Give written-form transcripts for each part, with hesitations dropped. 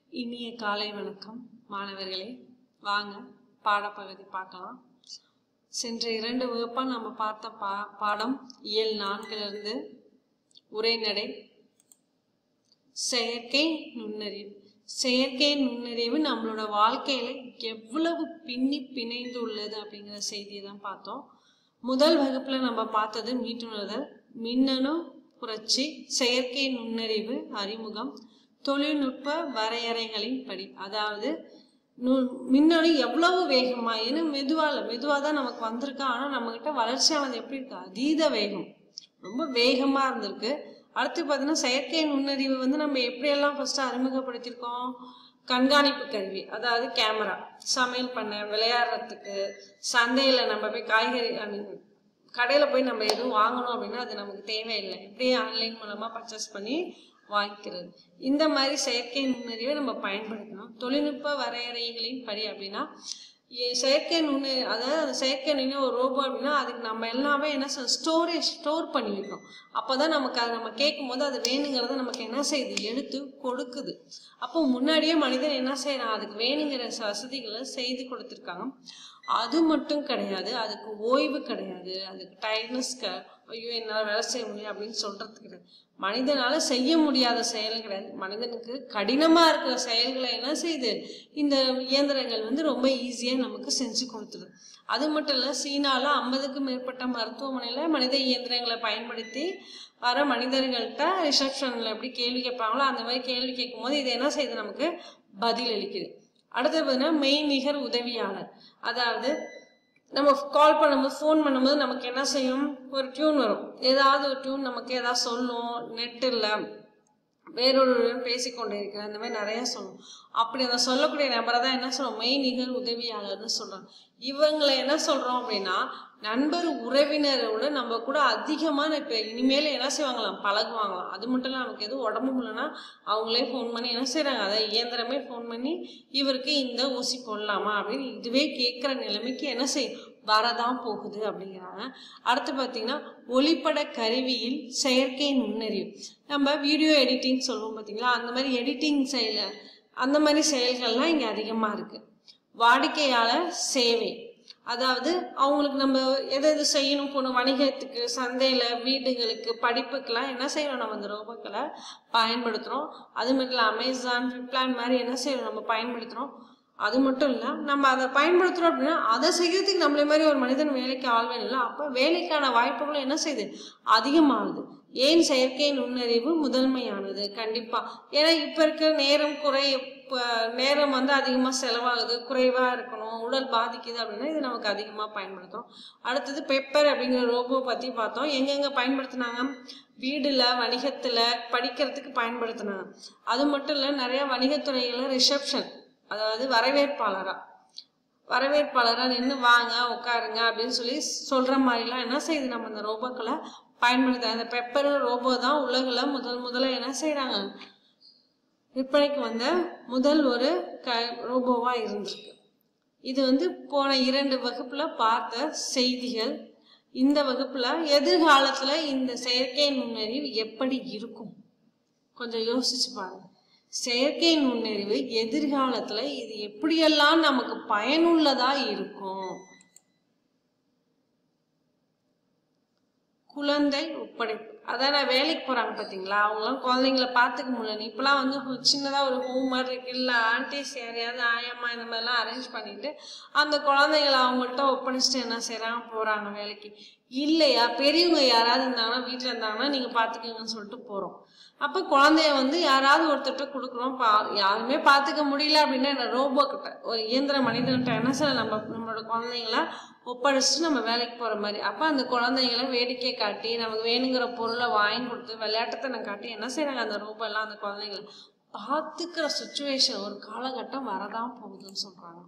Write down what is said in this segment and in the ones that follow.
இனிய காலை வணக்கம் மாணவர்களே. வாங்க பாடப்பகுதி பார்க்கலாம். சென்ற 2 வகுப்பா நம்ம பார்த்த பாடம் இயல் 4 உரைநடை செயற்கை நுண்ணறிவு. செயற்கை நுண்ணறிவு நம்மளோட வாழ்க்கையில எவ்வளவு பின்னி பிணைந்து உள்ளது அப்படிங்கிற செய்தியை தான் பார்த்தோம். முதல் வகுப்புல நம்ம பார்த்தது மீட்டுணர்தல், மின்னணு புரட்சி, செயற்கை நுண்ணறிவு அறிமுகம், தொழில்நுட்ப வரையறைகளின் படி. அதாவது மின்னணு எவ்வளவு வேகமா, ஏன்னா மெதுவா தான் நமக்கு வந்திருக்கு. ஆனா நம்ம கிட்ட வளர்ச்சியானது எப்படி இருக்கு, அதீத வேகம், ரொம்ப வேகமா இருந்திருக்கு. அடுத்து பார்த்தீங்கன்னா செயற்கை நுண்ணறிவு நம்ம எப்படியெல்லாம் ஃபர்ஸ்ட் அறிமுகப்படுத்தியிருக்கோம். கண்காணிப்பு கருவி, அதாவது கேமரா, சமையல் பண்ண, விளையாடுறதுக்கு, சந்தையில நம்ம போய் காய்கறி கடையில போய் நம்ம எதுவும் வாங்கணும் அப்படின்னா அது நமக்கு தேவையில்லை, இப்படியே ஆன்லைன் மூலமா பர்ச்சேஸ் பண்ணி வாங்கிக்கிறது. இந்த மாதிரி செயற்கை நுண்ணறிவை நம்ம பயன்படுத்தணும். தொழில்நுட்ப வரையறைகளின் படி அப்படின்னா செயற்கை நுண்ணறிவு, அதாவது அந்த செயற்கை நுண்ணறிவு ஒரு ரோபோ அப்படின்னா அதுக்கு நம்ம எல்லாமே என்ன ஸ்டோர் பண்ணி வைக்கணும். அப்போதான் நமக்கு அதை நம்ம கேட்கும் போது அது வேணுங்கிறத நமக்கு என்ன செய்யுது, எடுத்து கொடுக்குது. அப்போ முன்னாடியே மனிதன் என்ன செய்யறான், அதுக்கு வேணுங்கிற வசதிகளை செய்து கொடுத்துருக்காங்க. அது மட்டும் கிடையாது, அதுக்கு ஓய்வு கிடையாது, அதுக்கு டயர்ட்னஸ், ஐயோ என்னால் வேலை செய்ய முடியும் அப்படின்னு சொல்றது கிடையாது. மனிதனால செய்ய முடியாத செயல் கிடையாது. மனிதனுக்கு கடினமா இருக்கிற செயல்களை என்ன செய்யுது, இந்த இயந்திரங்கள் ரொம்ப ஈஸியா நமக்கு செஞ்சு கொடுத்துருது. அது மட்டும் இல்ல, சீனால 50க்கும் மேற்பட்ட மருத்துவமனையில மனித இயந்திரங்களை பயன்படுத்தி வர மனிதர்கள்ட்ட ரிசப்ஷன்ல எப்படி கேள்வி கேட்பாங்களோ அந்த மாதிரி கேள்வி கேட்கும் போது இது என்ன செய்யுது, நமக்கு பதில் அளிக்குது. அடுத்தது பார்த்தீங்கன்னா மெய்நிகர் உதவியாளர். அதாவது நம்ம கால் பண்ணும்போது, ஃபோன் பண்ணும்போது நமக்கு என்ன செய்யும், ஒரு டியூன் வரும், ஏதாவது ஒரு டியூன் நமக்கு ஏதாவது சொல்லும், நெட் இல்லை, வேறொருடன் பேசிக்கொண்டே இருக்கிற, அந்த மாதிரி நிறைய சொல்லும். அப்படி அந்த சொல்லக்கூடிய நபரை தான் என்ன சொல்றோம், மெய்நிகர் உதவியாளர்னு சொல்றோம். இவங்களை என்ன சொல்றோம் அப்படின்னா நண்பர் உறவினரோட நம்ம கூட அதிகமான இப்ப இனிமேல் என்ன செய்வாங்களாம், பழகுவாங்களாம். அது மட்டும் இல்ல, நமக்கு எதுவும் உடம்பு முடியலன்னா அவங்களே ஃபோன் பண்ணி என்ன செய்யறாங்க, அதை இயந்திரமே ஃபோன் பண்ணி இவருக்கு இந்த ஊசி போடலாமா அப்படின்னு இதுவே கேட்கிற நிலைமைக்கு என்ன செய்யும், வரதான் போகுது அப்படிங்கிறாங்க. அடுத்து பார்த்தீங்கன்னா ஒளிப்பட கருவியில் செயற்கை நுண்ணறிவு. நம்ம வீடியோ எடிட்டிங் சொல்லுவோம் பார்த்தீங்களா, அந்த மாதிரி எடிட்டிங் அந்த மாதிரி செயல்கள்லாம் இங்கே அதிகமாக இருக்கு. வாடிக்கையாளர் சேவை, அதாவது அவங்களுக்கு நம்ம எது செய்யணும் போகணும், வணிகத்துக்கு, சந்தையில, வீடுகளுக்கு, படிப்புக்கெல்லாம் என்ன செய்யணும், நம்ம அந்த ரோபோக்களை பயன்படுத்துறோம். அது மட்டும் இல்லை, அமேசான், ஃபிளிப்கார்ட் மாதிரி என்ன செய்யணும், நம்ம பயன்படுத்துறோம். அது மட்டும் இல்லை, நம்ம அதை பயன்படுத்துறோம் அப்படின்னா அதை செய்யறதுக்கு நம்மளே மாதிரி ஒரு மனிதன் வேலைக்கு ஆள் வேணும் இல்லை, அப்போ வேலைக்கான வாய்ப்புகளும் என்ன செய்யுது, அதிகமாகுது. ஏன் செயற்கை நுண்ணறிவு முதன்மையானது? கண்டிப்பா, ஏன்னா இப்ப இருக்க நேரம் அதிகமா செலவாகுது, குறைவா இருக்கணும், உடல் பாதிக்குது அப்படின்னா இது நமக்கு அதிகமா பயன்படுத்தும். அடுத்தது பெப்பர் அப்படிங்கிற ரோபோ பத்தி பார்த்தோம். எங்கெங்க பயன்படுத்தினாங்க, வீடுல, வணிகத்துல, படிக்கிறதுக்கு பயன்படுத்தினாங்க. அது மட்டும் இல்ல, நிறைய வணிகத்துறைகள்ல ரிசப்ஷன், அதாவது வரவேற்பாளரா நின்று வாங்க உட்காருங்க அப்படின்னு சொல்ற மாதிரிலாம் என்ன செய்யுது, நம்ம இந்த ரோபோக்களை பயன்படுத்த. அந்த பெப்பர் ரோபோ தான் உலகில முதல்ல என்ன செய்யறாங்க, விற்பனைக்கு வந்த முதல் ஒரு ரோபோவா இருந்திருக்கு. இது போன 2 வகுப்புல பார்த்த செய்திகள். இந்த வகுப்புல எதிர்காலத்துல இந்த செயற்கை நுண்ணறிவு எப்படி இருக்கும் கொஞ்சம் யோசிச்சு பாருங்க. செயற்கை நுண்ணறிவு எதிர்காலத்துல இது எப்படியெல்லாம் நமக்கு பயனுள்ளதா இருக்கும். குழந்தை ஒப்படைப்பு, அதான் வேலைக்கு போறாங்க பாத்தீங்களா, அவங்களாம் குழந்தைங்களை பாத்துக்க முடியல. இப்பெல்லாம் சின்னதா ஒரு ஹோம் ஒர்க் இருக்கு, இல்ல ஆன்டிஸ் யாரையாவது ஆயம்மா இந்த மாதிரிலாம் அரேஞ்ச் பண்ணிட்டு அந்த குழந்தைங்களை அவங்கள்ட்ட ஒப்படைச்சிட்டு என்ன செய்யறாங்க, போறாங்க வேலைக்கு. இல்லையா, பெரியவங்க யாராவது இருந்தாங்கன்னா, வீட்டுல இருந்தாங்கன்னா நீங்க பாத்துக்கங்கன்னு சொல்லிட்டு போறோம். அப்ப குழந்தைய யாராவது ஒருத்தர்கிட்ட கொடுக்குறோம், யாருமே பாத்துக்க முடியல அப்படின்னா என்ன, ரோபோ கிட்ட, ஒரு இயந்திர மனிதன்கிட்ட என்ன செய்ய, நம்மளோட குழந்தைங்கள ஒப்படைச்சிட்டு நம்ம வேலைக்கு போற மாதிரி. அப்ப அந்த குழந்தைங்களை வேடிக்கை காட்டி, நமக்கு வேணுங்கிற பொருளை வாங்கி கொடுத்து, விளையாட்டுத்தனை காட்டி என்ன செய்யறாங்க, அந்த ரோபோ எல்லாம் அந்த குழந்தைங்களை பாத்துக்கிற சுச்சுவேஷன் ஒரு காலகட்டம் வரதான் போகுதுன்னு சொல்றாங்க.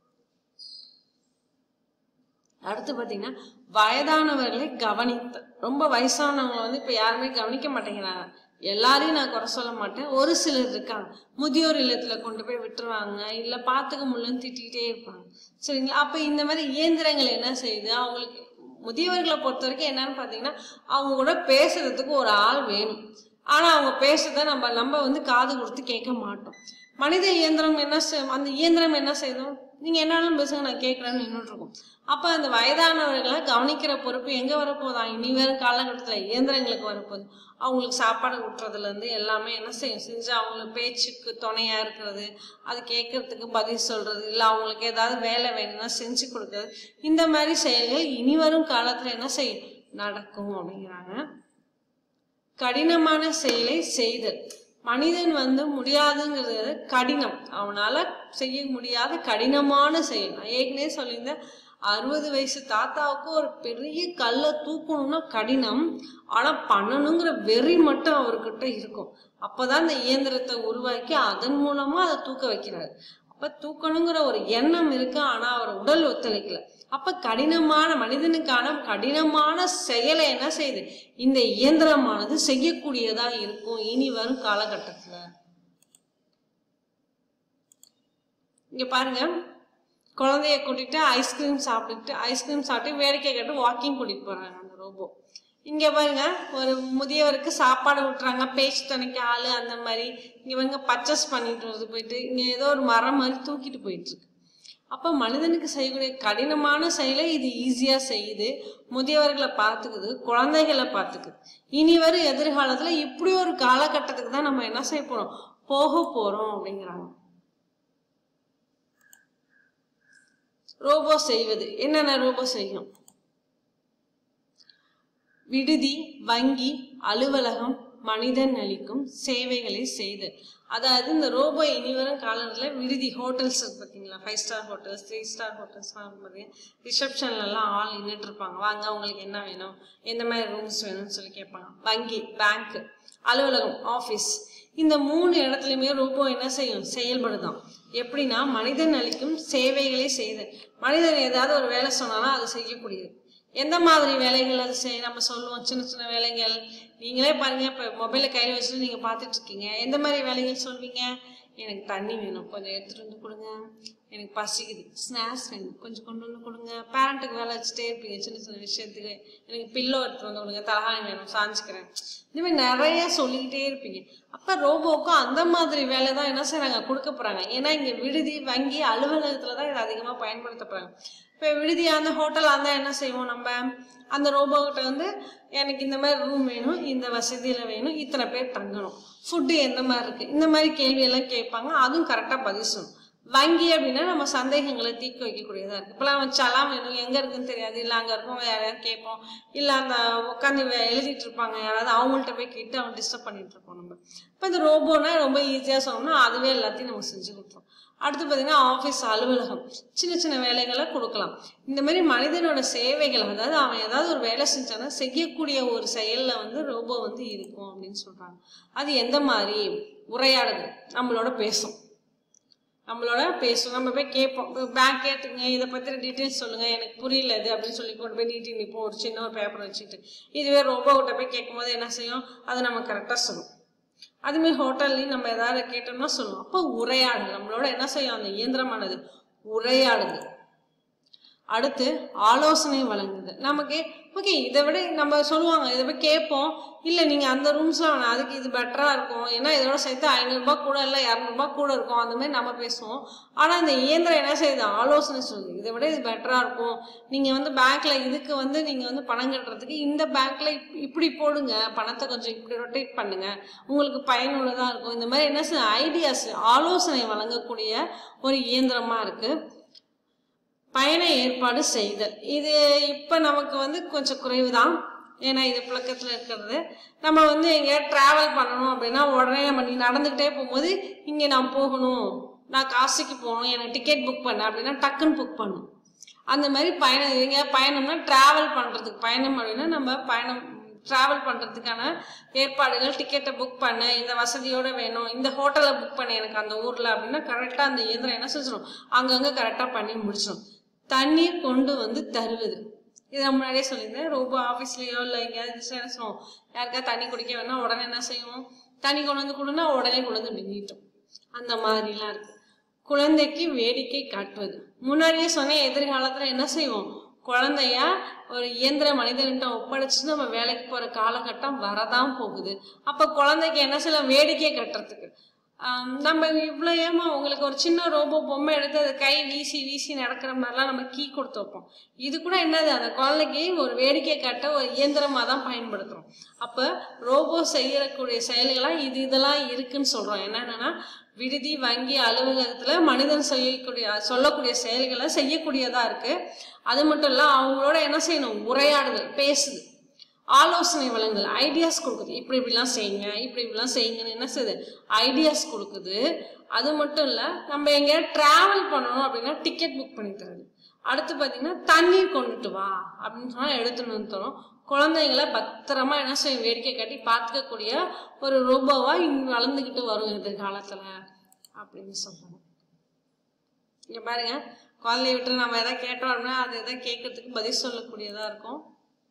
அடுத்து பாத்தீங்கன்னா வயதானவர்களை கவனித்த, ரொம்ப வயசானவங்களை இப்ப யாருமே கவனிக்க மாட்டேங்கிறாங்க. எல்லாரையும் நான் குறை சொல்ல மாட்டேன், ஒரு சிலர் இருக்காங்க, முதியோர் இல்லத்துல கொண்டு போய் விட்டுருவாங்க, இல்ல பாத்துக்க முடியலன்னு திட்டிகிட்டே இருப்பாங்க, சரிங்களா. அப்ப இந்த மாதிரி இயந்திரங்கள் என்ன செய்யுது, அவங்களுக்கு முதியவர்களை பொறுத்த வரைக்கும் என்னன்னு பாத்தீங்கன்னா அவங்க கூட பேசுறதுக்கு ஒரு ஆள் வேணும். ஆனா அவங்க பேசுறத நம்ம வந்து காது கொடுத்து கேட்க மாட்டோம். மனித இயந்திரம் அந்த இயந்திரம் என்ன செய்யும், நீங்க என்னாலும் பேசுங்க நான் கேட்கறேன்னு நின்றுட்டு இருக்கும். அப்ப அந்த வயதானவர்களை கவனிக்கிற பொறுப்பு எங்க வரப்போதா, இனி வரும் காலகட்டத்துல இயந்திரங்களுக்கு வரப்போகுது. அவங்களுக்கு சாப்பாடு ஊட்டுறதுல இருந்து எல்லாமே என்ன செஞ்சு அவங்களுக்கு பேச்சுக்கு துணையா இருக்கிறது, அது கேட்கறதுக்கு பதில் சொல்றது, இல்ல அவங்களுக்கு ஏதாவது வேலை வேணும்னா செஞ்சு கொடுக்கறது, இந்த மாதிரி செயல்கள் இனி வரும் காலத்துல என்ன செய்யும் நடக்கும் அப்படிங்கிறாங்க. கடினமான செயலை செய்தல். மனிதன் வந்து முடியாதுங்கிறது கடினம், அவனால செய்ய முடியாத கடினமான செயல். நான் ஏற்கனவே சொல்லியிருந்தேன், 60 வயசு தாத்தாவுக்கு ஒரு பெரிய கல்லை தூக்கணும்னா கடினம், ஆனா பண்ணணுங்கிற வெறி மட்டும் அவர்கிட்ட இருக்கும். அப்பதான் இந்த இயந்திரத்தை உருவாக்கி அதன் மூலமா அதை தூக்க வைக்கிறாரு. அப்ப தூக்கணுங்கிற ஒரு எண்ணம் இருக்கு, ஆனா அவர் உடல் ஒத்துழைக்கல. அப்ப கடினமான மனிதனுக்கான கடினமான செயலை என்ன செய்யுது இந்த இயந்திரமானது செய்யக்கூடியதா இருக்கும் இனி வரும் காலகட்டத்துல. இங்க பாருங்க, குழந்தைய கூட்டிட்டு ஐஸ்கிரீம் சாப்பிட்டு வேடிக்கை கேட்டு வாக்கிங் கூட்டிட்டு போறாங்க அந்த ரோபோ. இங்க பாருங்க, ஒரு முதியவருக்கு சாப்பாடு விட்டுறாங்க, பேச்சு துணைக்கு ஆளு, அந்த மாதிரி. இங்க பாருங்க பர்ச்சேஸ் பண்ணிட்டு வருது போயிட்டு, இங்க ஏதோ ஒரு மரம் மாதிரி தூக்கிட்டு போயிட்டு இருக்கு. அப்ப மனிதனுக்கு செய்யக்கூடிய கடினமான செயலை இது ஈஸியா செய்யுது, முதியவர்களை பார்த்துக்குது, குழந்தைகளை பார்த்துக்குது. இனி வரும் எதிர்காலத்துல இப்படி ஒரு காலகட்டத்துக்கு தான் நம்ம என்ன செய்ய போறோம் அப்படிங்கிறாங்க. ரோபோ செய்வது என்னென்ன ரோபோ செய்யும்? விடுதி, வங்கி, அலுவலகம், மனிதன் அளிக்கும் சேவைகளை செய்தல். அதாவது இந்த ரோபோ இனி வரும் காலத்துல விடுதி, ஹோட்டல்ஸ் பார்த்தீங்களா, 5 ஸ்டார் ஹோட்டல்ஸ், 3 ஸ்டார் ஹோட்டல்ஸ் ரிசப்ஷன்ல எல்லாம் ஆள் நின்றுட்டு இருப்பாங்க, வாங்க உங்களுக்கு என்ன வேணும், எந்த மாதிரி ரூம்ஸ் வேணும்னு சொல்லி கேட்பாங்க. வங்கி, பேங்க், அலுவலகம், ஆபீஸ், இந்த 3 இடத்துலயுமே ரோபோ என்ன செய்யும் செயல்படுதான். எப்படின்னா மனிதன் அளிக்கும் சேவைகளை செய்தல். மனிதன் ஏதாவது ஒரு வேலை சொன்னாலும் அது செய்யக்கூடியது. எந்த மாதிரி வேலைகள் அது நம்ம சொல்லுவோம், சின்ன சின்ன வேலைகள். நீங்களே பாருங்க, இப்ப மொபைலை கையில வச்சுட்டு நீங்க பாத்துட்டு இருக்கீங்க, எந்த மாதிரி வேலைகள் சொல்வீங்க? எனக்கு தண்ணி வேணும், கொஞ்சம் எடுத்துட்டு வந்து கொடுங்க. எனக்கு பசிக்குது, ஸ்நாக்ஸ் வேணும், கொஞ்சம் கொண்டு வந்து கொடுங்க. பேரண்ட்டுக்கு வேலை வச்சுட்டே இருப்பீங்க சின்ன சின்ன விஷயத்துக்கு. எனக்கு பில்லோ எடுத்துட்டு வந்து கொடுங்க, தலகாணி வேணும், சாஞ்சுக்கிறேன், இந்த மாதிரி நிறைய சொல்லிக்கிட்டே இருப்பீங்க. அப்ப ரோபோக்கும் அந்த மாதிரி வேலை தான் என்ன செய்யறாங்க கொடுக்க போறாங்க. ஏன்னா இங்க விடுதி, வங்கி, அலுவலகத்துலதான் இது அதிகமா பயன்படுத்தப்படுறாங்க. இப்போ விடுதியா அந்த ஹோட்டலாக இருந்தால் என்ன செய்வோம், நம்ம அந்த ரோபோக்கிட்ட வந்து எனக்கு இந்த மாதிரி ரூம் வேணும், இந்த வசதியில் வேணும், இத்தனை பேர் தங்கணும், ஃபுட்டு எந்த மாதிரி இருக்குது, இந்த மாதிரி கேள்வியெல்லாம் கேட்பாங்க. அதுவும் கரெக்டாக பதில் சொல்லணும். வங்கி அப்படின்னா நம்ம சந்தேகங்களை தீர்க்க வைக்கக்கூடியதாக இருக்குது. இப்போலாம் வச்சாலாம் வேணும், எங்கே இருக்குன்னு தெரியாது, இல்லை அங்கே இருக்கும், யாரையாவது கேட்போம், இல்லை அந்த உட்காந்து எழுதிட்டு இருப்பாங்க யாராவது, அவங்கள்ட்ட போய் கேட்டு அவங்க டிஸ்டர்ப் பண்ணிட்டு இருப்போம் நம்ம. இப்போ இந்த ரோபோனா ரொம்ப ஈஸியாக சொன்னோம்னா அதுவே எல்லாத்தையும் நம்ம செஞ்சு கொடுத்தோம். அடுத்து பார்த்தீங்கன்னா ஆஃபீஸ், அலுவலகம், சின்ன சின்ன வேலைகளை கொடுக்கலாம். இந்த மாதிரி மனிதனோட சேவைகள், அதாவது அவன் ஏதாவது ஒரு வேலை செஞ்சானா செய்யக்கூடிய ஒரு செயல்ல வந்து ரோபோ வந்து இருக்கும் அப்படின்னு சொல்றாங்க. அது எந்த மாதிரி? உரையாடுது, நம்மளோட பேசும். நம்ம போய் கேட்போம், பேங்க் கேட்டுங்க, இதை பற்றி டீட்டெயில்ஸ் சொல்லுங்க, எனக்கு புரியல இது அப்படின்னு சொல்லி கொண்டு போய் நீட்டி நிற்போம் ஒரு சின்ன ஒரு பேப்பர் வச்சுட்டு. இதுவே ரோபோ கிட்ட போய் கேட்கும் போது என்ன செய்யும், அதை நம்ம கரெக்டாக சொல்லும். அதுமாதிரி ஹோட்டல்லையும் நம்ம ஏதாவது கேட்டோம்னா சொல்லுவோம். அப்போ உரையாடுது, நம்மளோட என்ன செய்யும் அந்த இயந்திரமானது உரையாடுது. அடுத்து ஆலோசனை வழங்குது. நமக்கு ஓகே இதை விட நம்ம சொல்லுவாங்க, இதை போய் கேட்போம், இல்லை நீங்கள் அந்த ரூம்ஸ்லாம் வேணாம், அதுக்கு இது பெட்டராக இருக்கும், ஏன்னா இதோட சேர்த்து 500 ரூபாய் கூட இல்லை 200 ரூபாய் கூட இருக்கும், அந்த மாதிரி நம்ம பேசுவோம். ஆனால் இந்த இயந்திரம் என்ன செய்யுது, ஆலோசனை சொல்லுது, இதை விட இது பெட்டராக இருக்கும், நீங்கள் வந்து பேங்க்ல இதுக்கு வந்து நீங்கள் வந்து பணம் கட்டுறதுக்கு இந்த பேங்க்ல இப்படி போடுங்க, பணத்தை கொஞ்சம் இப்படி ரொட்டேட் பண்ணுங்க, உங்களுக்கு பயனுள்ளதாக இருக்கும். இந்த மாதிரி என்ன செய்ய ஐடியாஸ், ஆலோசனை வழங்கக்கூடிய ஒரு இயந்திரமா இருக்கு. பயண ஏற்பாடு செய்தல், இது இப்போ நமக்கு வந்து கொஞ்சம் குறைவு தான், ஏன்னா இது புழக்கத்தில் இருக்கிறது. நம்ம வந்து எங்கேயாவது ட்ராவல் பண்ணணும் அப்படின்னா உடனே நம்ம நீ நடந்துக்கிட்டே போகும்போது இங்கே நான் போகணும், நான் காசிக்கு போகணும், எனக்கு டிக்கெட் புக் பண்ண அப்படின்னா டக்குன்னு புக் பண்ணும். அந்த மாதிரி பயணம், எங்கேயாவது பயணம்னா ட்ராவல் பண்ணுறதுக்கு, பயணம் அப்படின்னா நம்ம ட்ராவல் பண்ணுறதுக்கான ஏற்பாடுகள், டிக்கெட்டை புக் பண்ண, இந்த வசதியோடு வேணும், இந்த ஹோட்டலை புக் பண்ண எனக்கு அந்த ஊரில் அப்படின்னா கரெக்டாக அந்த இயந்திரம் என்ன செஞ்சிடும், அங்கங்கே கரெக்டாக பண்ணி முடிச்சிடும். தண்ணீர் கொண்டு வந்து தருவது, இது நான் முன்னாடியே சொல்லியிருந்தேன். ரோபோ ஆஃபீஸ்லேயோ இல்லை எங்கேயாவது என்ன செய்வோம், யாருக்காவது தண்ணி குடிக்க வேணா உடனே என்ன செய்வோம், தண்ணி கொண்டு வந்து கொடுன்னா உடனே கொண்டு வந்து நீட்டும். அந்த மாதிரிலாம் இருக்கு. குழந்தைக்கு வேடிக்கை காட்டுவது, முன்னாடியே சொன்னேன், எதிர்காலத்தில் என்ன செய்வோம், குழந்தைய ஒரு இயந்திர மனிதன்கிட்ட ஒப்படைச்சு நம்ம வேலைக்கு போற காலகட்டம் வரதான் போகுது. அப்ப குழந்தைக்கு என்ன சில வேடிக்கை கட்டுறதுக்கு நம்ம இவ்வளோ ஏமா உங்களுக்கு ஒரு சின்ன ரோபோ பொம்மை எடுத்து அதை கை வீசி வீசி நடக்கிற மாதிரிலாம் நம்ம கீ கொடுத்து வைப்போம். இது கூட என்னது, அந்த குழந்தைக்கு ஒரு வேடிக்கை காட்ட ஒரு இயந்திரமாக தான் பயன்படுத்துகிறோம். அப்போ ரோபோ செய்யக்கூடிய செயல்களாக இதெல்லாம் இருக்குன்னு சொல்கிறோம். என்னென்னா விடுதி, வங்கி, அலுவலகத்தில் மனிதன் சொல்லக்கூடிய செயல்களை செய்யக்கூடியதாக இருக்குது. அது மட்டும் இல்லை, அவங்களோட என்ன செய்யணும், உரையாடுதல், பேசுது, ஆலோசனை வழங்குதல், ஐடியாஸ் கொடுக்குது. இப்படிலாம் செய்யுங்க, இப்படிலாம் செய்யுங்கன்னு என்ன செய்யுது, ஐடியாஸ் கொடுக்குது. அது மட்டும் இல்லை, நம்ம எங்கேயாவது ட்ராவல் பண்ணணும் அப்படின்னா டிக்கெட் புக் பண்ணி தருது. அடுத்து பார்த்தீங்கன்னா தண்ணீர் கொண்டுட்டு வா அப்படின்னு சொன்னால் எடுத்துன்னு வந்து தரோம். குழந்தைங்களை பத்திரமா என்ன செய்யும், வேடிக்கை காட்டி பார்த்துக்கக்கூடிய ஒரு ரோபோவா இங்கே வளர்ந்துக்கிட்டு வரும் எதிர்காலத்தில் அப்படின்னு சொல்றாங்க. இங்கே பாருங்க, குழந்தைய விட்டு நம்ம எதாவது கேட்டோம் அப்படின்னா அது எதாவது கேட்கறதுக்கு பதில் சொல்லக்கூடியதாக இருக்கும்.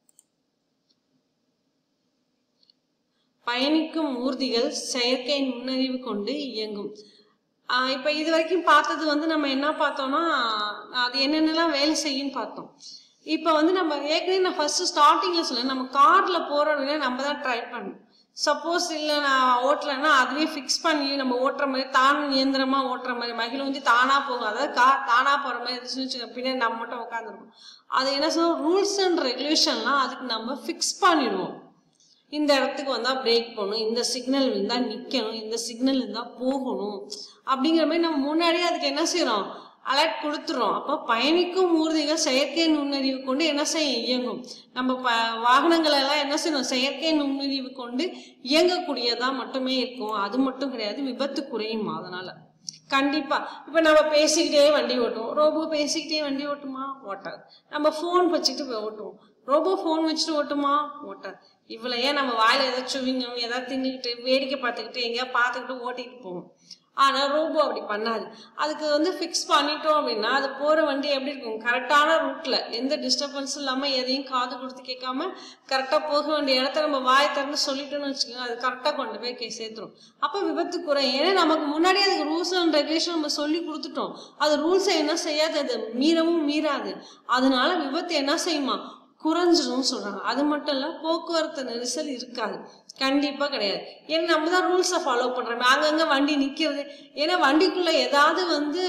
பயணிக்கும் ஊர்திகள் செயற்கை நுண்ணறிவு கொண்டு இயங்கும். இப்போ இது வரைக்கும் பார்த்தது நம்ம என்ன பார்த்தோம்னா அது என்னென்னலாம் வேலை செய்யுன்னு பார்த்தோம். இப்போ நம்ம ஏற்கனவே நான் ஃபர்ஸ்ட் ஸ்டார்டிங்கில் சொல்ல, நம்ம காரில் போகிறோம் அப்படின்னா நம்ம தான் ட்ரை பண்ணணும். சப்போஸ் இல்லை நான் ஓட்டலைன்னா அதுவே ஃபிக்ஸ் பண்ணி நம்ம ஓட்டுற மாதிரி, தான் இயந்திரமாக ஓட்டுற மாதிரி, மகிழ்ச்சி தானாக போகும். அதாவது கார் தானாக போகிற மாதிரி இருந்துச்சுன்னு வச்சுக்கோங்க, பின்னாடி நம்ம மட்டும் உட்காந்துருக்கோம். அது என்ன சொல்லுவோம், ரூல்ஸ் அண்ட் ரெகுலேஷன்லாம் அதுக்கு நம்ம ஃபிக்ஸ் பண்ணிடுவோம். இந்த இடத்துக்கு வந்தால் பிரேக் பண்ணணும், இந்த சிக்னல் இருந்தால் நிற்கணும், இந்த சிக்னல் இருந்தால் போகணும் அப்படிங்கிற மாதிரி நம்ம முன்னாடியே அதுக்கு என்ன செய்கிறோம், அலர்ட் கொடுத்துறோம். அப்போ பயணிக்கும் ஊர்திகள் செயற்கை நுண்ணறிவு கொண்டு என்ன செய்ய இயங்கும். நம்ம வாகனங்கள் எல்லாம் என்ன செய்யணும், செயற்கை நுண்ணறிவு கொண்டு இயங்கக்கூடியதாக மட்டுமே இருக்கும். அது மட்டும் கிடையாது, விபத்து குறையும். அதனால கண்டிப்பா இப்போ நம்ம பேசிக்கிட்டே வண்டி ஓட்டுவோம். ரோபோ பேசிக்கிட்டே வண்டி ஓட்டுமா, ஓட்டாது. நம்ம ஃபோன் வச்சுக்கிட்டு ஓட்டுவோம். ரோபோ ஃபோன் வச்சுட்டு ஓட்டுமா, ஓட்டாது. இவ்வளோ ஏன் நம்ம வாயில ஏதாச்சும் சுவிங்கம் ஏதாவது தின்னுக்கிட்டு வேடிக்கை பார்த்துக்கிட்டு எங்கேயா பார்த்துக்கிட்டு ஓட்டிகிட்டு போவோம். ஆனால் ரோபோ அப்படி பண்ணாது. அதுக்கு ஃபிக்ஸ் பண்ணிட்டோம் அப்படின்னா அது போகிற வண்டி எப்படி இருக்கும், கரெக்டான ரூட்டில் எந்த டிஸ்டர்பன்ஸும் இல்லாமல் எதையும் காது கொடுத்து கேட்காம கரெக்டாக போக வேண்டிய இடத்த நம்ம வாயை திறந்து சொல்லிட்டோன்னு வச்சுக்கோங்க, அது கரெக்டாக கொண்டு போய் சேர்த்துரும். அப்போ விபத்து குறையும். ஏன்னா நமக்கு முன்னாடி அதுக்கு ரூல்ஸ் அண்ட் ரெகுலேஷன் நம்ம சொல்லி கொடுத்துட்டோம். அது ரூல்ஸை என்ன செய்யாது, அது மீறவும் மீறாது. அதனால விபத்து என்ன செய்யுமா, குறைஞ்சிரும் சொல்றாங்க. அது மட்டும் இல்ல, போக்குவரத்து நெரிசல் இருக்காது, கண்டிப்பா கிடையாது. ஏன்னா நம்ம தான் ரூல்ஸை ஃபாலோ பண்றோம். அங்கங்க வண்டி நிக்கிறது, ஏன்னா வண்டிக்குள்ள ஏதாவது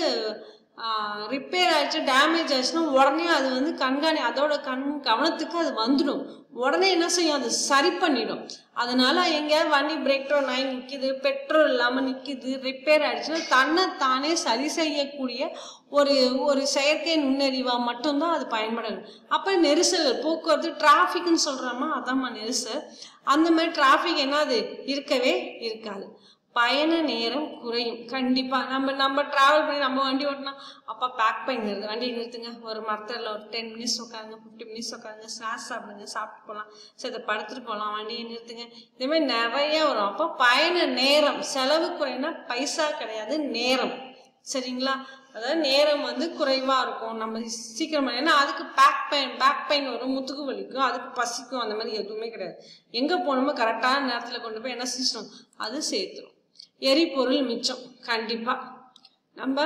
ரிப்பேர் ஆயிடுச்சு, டேமேஜ் ஆயிடுச்சுன்னா உடனே அது அதோட கவனத்துக்கு அது வந்துடும். உடனே என்ன செய்யும், அது சரி பண்ணிடும். அதனால எங்கேயாவது வண்டி பிரேக் டவுன் ஆகி நிற்கிது, பெட்ரோல் இல்லாமல் நிற்கிது, ரிப்பேர் ஆயிடுச்சுன்னா தன்னைத்தானே சரி செய்யக்கூடிய ஒரு செயற்கை நுண்ணறிவாக மட்டும்தான் அது பயன்படுது. அப்போ நெரிசல், போக்குவரத்து, டிராஃபிக்னு சொல்கிறோமா, அதாம்மா நெரிசல். அந்த மாதிரி டிராஃபிக் என்னது இருக்கவே இருக்காது. பயண நேரம் குறையும். கண்டிப்பா நம்ம டிராவல் பண்ணி நம்ம வண்டி ஓட்டினா அப்பா பேக் பண்ணி நிறுத்து, வண்டி நிறுத்துங்க, ஒரு மரத்தில் ஒரு 10 மினிட்ஸ் உட்காருங்க, 15 மினிட்ஸ் உட்காருங்க, ஸ்நாக்ஸ் சாப்பிடுங்க, சாப்பிட்டு போகலாம், சரி இதை படுத்துட்டு போகலாம், வண்டியை நிறுத்துங்க, இதே மாதிரி நிறைய வரும். அப்போ பயண நேரம் செலவு குறைனா பைசா கிடையாது, நேரம். சரிங்களா, அதாவது நேரம் குறைவா இருக்கும். நம்ம சீக்கிரமா, ஏன்னா அதுக்கு பேக் பெயின் வரும், முதுகு வலிக்கும், அதுக்கு பசிக்கும், அந்த மாதிரி எதுவுமே கிடையாது. எங்க போனோமோ கரெக்டான நேரத்துல கொண்டு போய் என்ன செஞ்சோம், அது சேர்த்துரும். எரிபொருள் மிச்சம். கண்டிப்பா நம்ம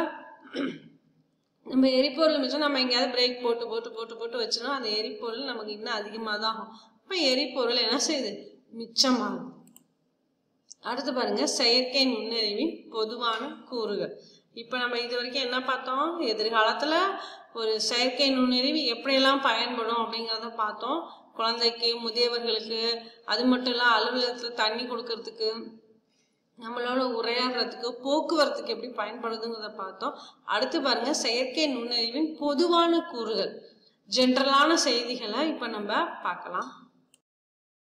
எரிபொருள் மிச்சம். நம்ம எங்கேயாவது பிரேக் போட்டு போட்டு போட்டு போட்டு வச்சோம்னா அந்த எரிபொருள் நமக்கு இன்னும் அதிகமாக தான் ஆகும். இப்போ எரிபொருள் என்ன செய்யுது, மிச்சமாகும். அடுத்து பாருங்க, செயற்கை நுண்ணறிவின் பொதுவான கூறுகள். இப்போ நம்ம இது வரைக்கும் என்ன பார்த்தோம், எதிர்காலத்தில் ஒரு செயற்கை நுண்ணறிவு எப்படியெல்லாம் பயன்படும் அப்படிங்கிறத பார்த்தோம். குழந்தைக்கு, முதியவர்களுக்கு, அது மட்டும் இல்லை அலுவலகத்தில் தண்ணி கொடுக்கறதுக்கு, நம்மளோட உரையாடுறதுக்கு, போக்குவரத்துக்கு எப்படி பயன்படுதுங்கிறத பார்த்தோம். அடுத்து பாருங்க, செயற்கை நுண்ணறிவின் பொதுவான கூறுகள், ஜென்ரலான செய்திகளை இப்போ நம்ம பார்க்கலாம்.